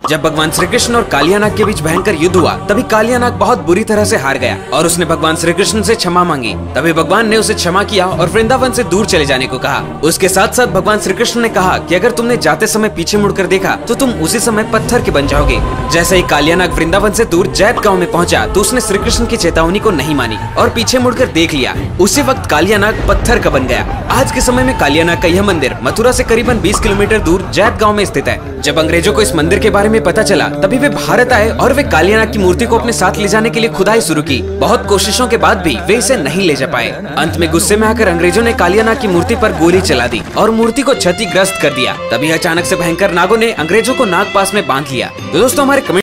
जब भगवान श्री कृष्ण और कालियानाग के बीच भयंकर युद्ध हुआ, तभी कालियानाग बहुत बुरी तरह से हार गया और उसने भगवान श्री कृष्ण से क्षमा मांगी। तभी भगवान ने उसे क्षमा किया और वृंदावन से दूर चले जाने को कहा। उसके साथ साथ भगवान श्री कृष्ण ने कहा कि अगर तुमने जाते समय पीछे मुड़कर देखा तो तुम उसी समय पत्थर के बन जाओगे। जैसे ही कालियानाग वृंदावन से दूर जैत गाँव में पहुंचा तो उसने श्री कृष्ण की चेतावनी को नहीं मानी और पीछे मुड़कर देख लिया। उसी वक्त कालियानाग पत्थर का बन गया। आज के समय में कालियानाग का यह मंदिर मथुरा से करीबन 20 किलोमीटर दूर जैत गांव में स्थित है। जब अंग्रेजों को इस मंदिर के बारे में पता चला, तभी वे भारत आए और वे कालियानाग की मूर्ति को अपने साथ ले जाने के लिए खुदाई शुरू की। बहुत कोशिशों के बाद भी वे इसे नहीं ले जा पाए। अंत में गुस्से में आकर अंग्रेजों ने कालियानाग की मूर्ति पर गोली चला दी और मूर्ति को क्षतिग्रस्त कर दिया। तभी अचानक से भयंकर नागों ने अंग्रेजों को नाग पास में बांध लिया। तो दोस्तों, हमारे